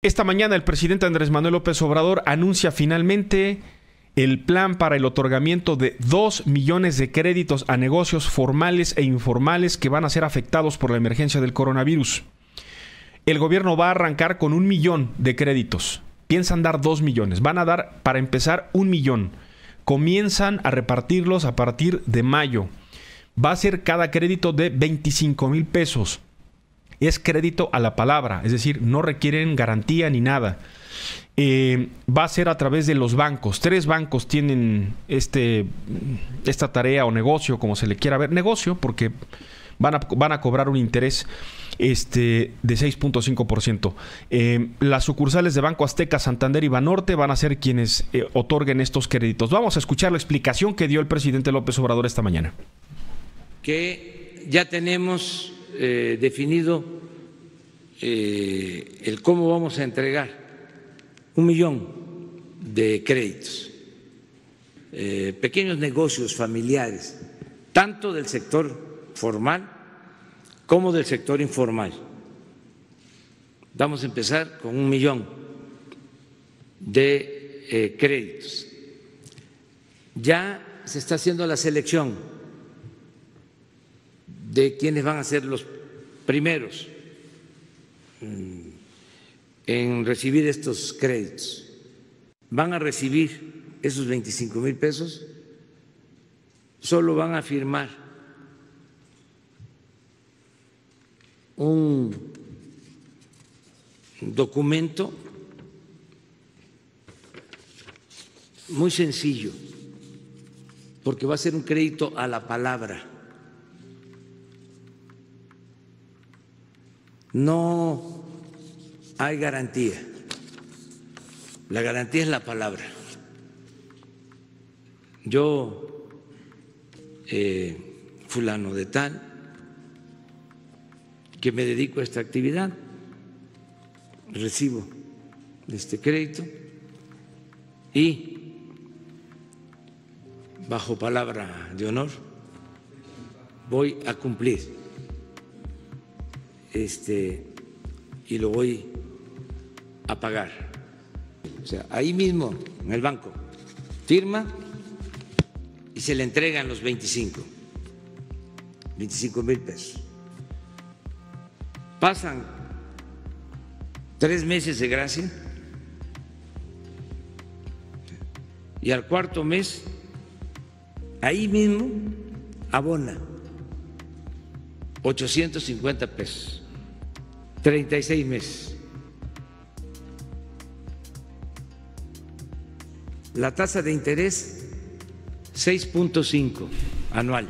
Esta mañana el presidente Andrés Manuel López Obrador anuncia finalmente el plan para el otorgamiento de 2 millones de créditos a negocios formales e informales que van a ser afectados por la emergencia del coronavirus. El gobierno va a arrancar con 1 millón de créditos. Piensan dar 2 millones. Van a dar, para empezar, 1 millón. Comienzan a repartirlos a partir de mayo. Va a ser cada crédito de 25,000 pesos. Es crédito a la palabra, es decir, no requieren garantía ni nada. Va a ser a través de los bancos. 3 bancos tienen esta tarea o negocio, como se le quiera ver. Negocio, porque van a cobrar un interés de 6.5%. Las sucursales de Banco Azteca, Santander y Banorte van a ser quienes otorguen estos créditos. Vamos a escuchar la explicación que dio el presidente López Obrador esta mañana. Que ya tenemos definido el cómo vamos a entregar 1 millón de créditos, pequeños negocios familiares, tanto del sector formal como del sector informal. Vamos a empezar con 1 millón de créditos. Ya se está haciendo la selección de quienes van a ser los primeros en recibir estos créditos. Van a recibir esos 25,000 pesos, solo van a firmar un documento muy sencillo, porque va a ser un crédito a la palabra. No hay garantía. La garantía es la palabra. Yo, fulano de tal, que me dedico a esta actividad, recibo este crédito y, bajo palabra de honor, voy a cumplir y lo voy a pagar. O sea, ahí mismo en el banco firma y se le entregan los 25,000 pesos. Pasan 3 meses de gracia y al 4.º mes ahí mismo abona 850 pesos, 36 meses. La tasa de interés 6.5 anual.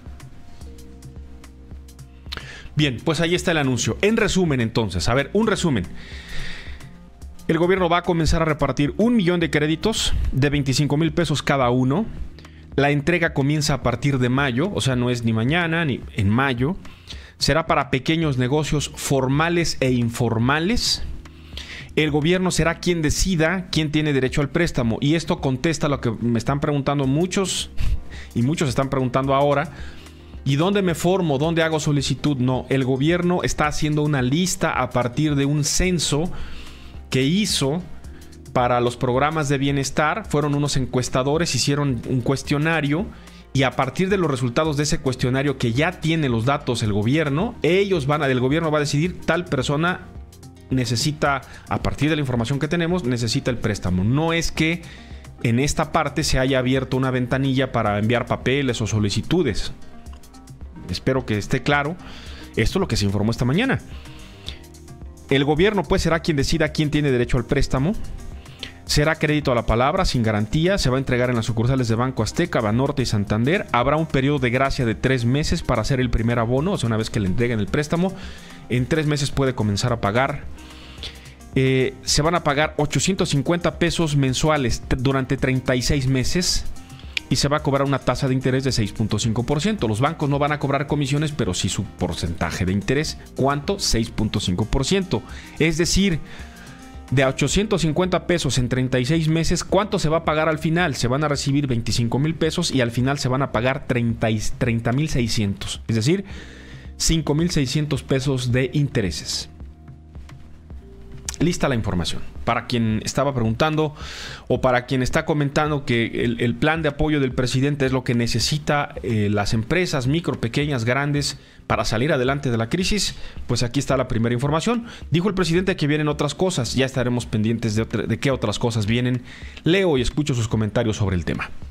Bien, pues ahí está el anuncio. En resumen, entonces, a ver, un resumen. El gobierno va a comenzar a repartir 1 millón de créditos de 25,000 pesos cada uno. La entrega comienza a partir de mayo, o sea, no es ni mañana ni en mayo. Será para pequeños negocios formales e informales. El gobierno será quien decida quién tiene derecho al préstamo. Y esto contesta lo que me están preguntando muchos, y muchos están preguntando ahora. ¿Y dónde me formo? ¿Dónde hago solicitud? No, el gobierno está haciendo una lista a partir de un censo que hizo para los programas de bienestar. Fueron unos encuestadores, hicieron un cuestionario y a partir de los resultados de ese cuestionario que ya tiene los datos el gobierno, el gobierno va a decidir tal persona necesita, a partir de la información que tenemos, necesita el préstamo. No es que en esta parte se haya abierto una ventanilla para enviar papeles o solicitudes. Espero que esté claro. Esto es lo que se informó esta mañana. El gobierno pues será quien decida quién tiene derecho al préstamo. Será crédito a la palabra, sin garantía. Se va a entregar en las sucursales de Banco Azteca, Banorte y Santander. Habrá un periodo de gracia de 3 meses para hacer el primer abono. O sea, una vez que le entreguen el préstamo, en 3 meses puede comenzar a pagar. Se van a pagar 850 pesos mensuales durante 36 meses. Y se va a cobrar una tasa de interés de 6.5%. Los bancos no van a cobrar comisiones, pero sí su porcentaje de interés. ¿Cuánto? 6.5%. Es decir, de 850 pesos en 36 meses, ¿cuánto se va a pagar al final? Se van a recibir 25,000 pesos y al final se van a pagar 30,600. Es decir, 5,600 pesos de intereses. lista la información. Para quien estaba preguntando o para quien está comentando que el plan de apoyo del presidente es lo que necesita las empresas micro, pequeñas, grandes para salir adelante de la crisis, pues aquí está la primera información. Dijo el presidente que vienen otras cosas. Ya estaremos pendientes de qué otras cosas vienen. Leo y escucho sus comentarios sobre el tema.